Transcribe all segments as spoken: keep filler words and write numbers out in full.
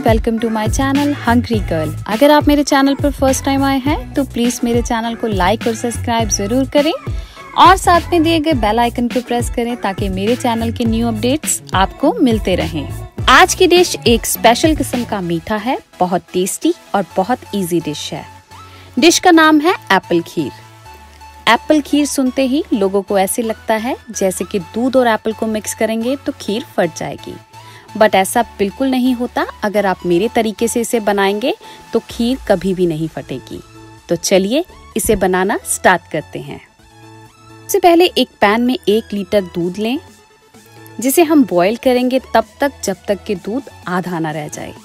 Welcome to my channel hungry girl. अगर आप मेरे चैनल पर फर्स्ट टाइम आए हैं तो प्लीज मेरे चैनल को लाइक और सब्सक्राइब जरूर करें और साथ में दिए गए बेल आइकन को प्रेस करें ताकि मेरे चैनल के न्यू अपडेट्स आपको मिलते रहें। आज की डिश एक स्पेशल किस्म का मीठा है, बहुत टेस्टी और बहुत इजी डिश है। डिश का नाम है एप्पल खीर। एप्पल खीर सुनते ही लोगों को ऐसे लगता है जैसे कि दूध और एप्पल को मिक्स करेंगे तो खीर फट जाएगी, बट ऐसा बिल्कुल नहीं होता। अगर आप मेरे तरीके से इसे बनाएंगे तो खीर कभी भी नहीं फटेगी। तो चलिए इसे बनाना स्टार्ट करते हैं। सबसे पहले एक पैन में एक लीटर दूध लें, जिसे हम बॉईल करेंगे तब तक जब तक कि दूध आधा ना रह जाए।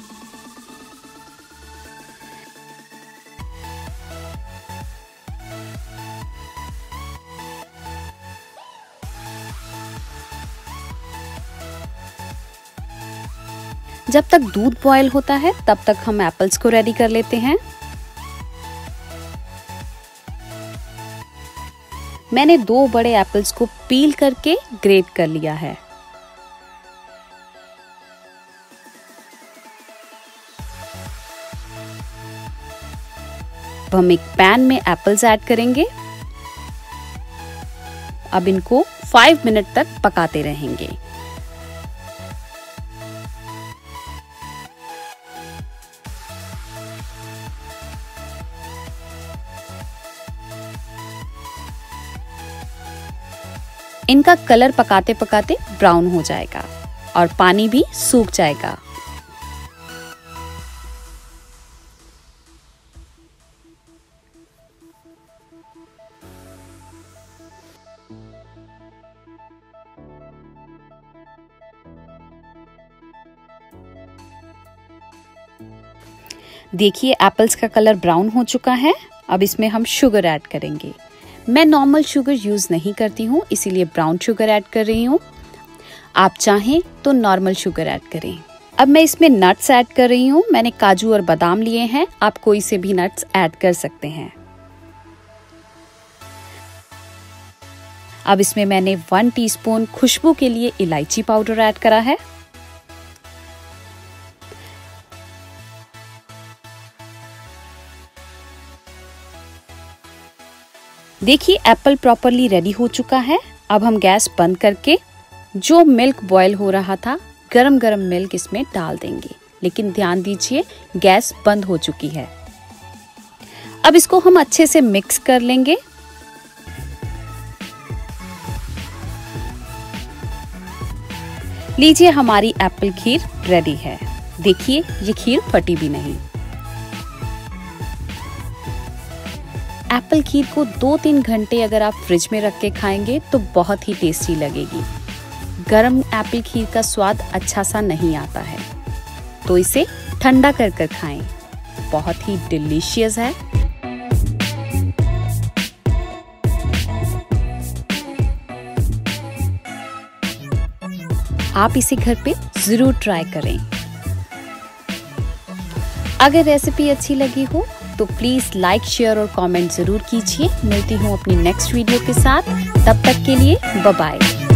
जब तक दूध बॉयल होता है तब तक हम एप्पल्स को रेडी कर लेते हैं। मैंने दो बड़े एप्पल्स को पील करके ग्रेट कर लिया है। अब हम एक पैन में एप्पल्स ऐड करेंगे। अब इनको फाइव मिनट तक पकाते रहेंगे। इनका कलर पकाते पकाते ब्राउन हो जाएगा और पानी भी सूख जाएगा। देखिए एप्पल्स का कलर ब्राउन हो चुका है। अब इसमें हम शुगर ऐड करेंगे। मैं नॉर्मल शुगर यूज नहीं करती हूँ, इसीलिए ब्राउन शुगर ऐड कर रही हूँ। आप चाहें तो नॉर्मल शुगर ऐड करें। अब मैं इसमें नट्स ऐड कर रही हूँ। मैंने काजू और बादाम लिए हैं, आप कोई से भी नट्स ऐड कर सकते हैं। अब इसमें मैंने वन टीस्पून खुशबू के लिए इलायची पाउडर ऐड करा है। देखिए एप्पल प्रॉपरली रेडी हो चुका है। अब हम गैस बंद करके जो मिल्क बॉयल हो रहा था, गरम गरम मिल्क इसमें डाल देंगे। लेकिन ध्यान दीजिए गैस बंद हो चुकी है। अब इसको हम अच्छे से मिक्स कर लेंगे। लीजिए हमारी एप्पल खीर रेडी है। देखिए ये खीर फटी भी नहीं। एप्पल खीर को दो तीन घंटे अगर आप फ्रिज में रख के खाएंगे तो बहुत ही टेस्टी लगेगी। गरम एप्पल खीर का स्वाद अच्छा सा नहीं आता है, तो इसे ठंडा कर कर खाएं, बहुत ही डिलीशियस है। आप इसे घर पे जरूर ट्राई करें। अगर रेसिपी अच्छी लगी हो तो प्लीज लाइक, शेयर और कमेंट जरूर कीजिए। मिलती हूँ अपनी नेक्स्ट वीडियो के साथ। तब तक के लिए बाय बाय।